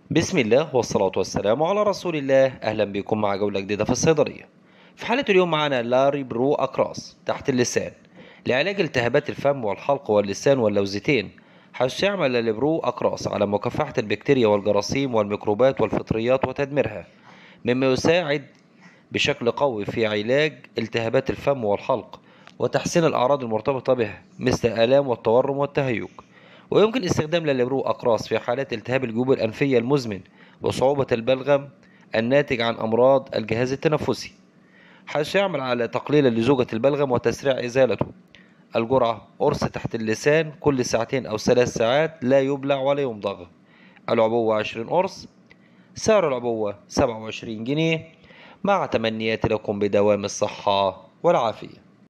بسم الله والصلاة والسلام على رسول الله. أهلا بكم مع جولة جديدة في الصيدلية. في حالة اليوم معنا لاري برو أقراص تحت اللسان لعلاج التهابات الفم والحلق واللسان واللوزتين، حيث يعمل البرو أقراص على مكافحة البكتيريا والجراثيم والميكروبات والفطريات وتدميرها، مما يساعد بشكل قوي في علاج التهابات الفم والحلق وتحسين الأعراض المرتبطة بها مثل الآلام والتورم والتهيج. ويمكن استخدام للبرو أقراص في حالات التهاب الجيوب الأنفية المزمن وصعوبة البلغم الناتج عن أمراض الجهاز التنفسي، حيث يعمل على تقليل لزوجة البلغم وتسريع إزالته. الجرعة قرص تحت اللسان كل ساعتين أو 3 ساعات، لا يبلع ولا يمضغ. العبوة 20 قرص. سعر العبوة 27 جنيه. مع تمنياتي لكم بدوام الصحة والعافية.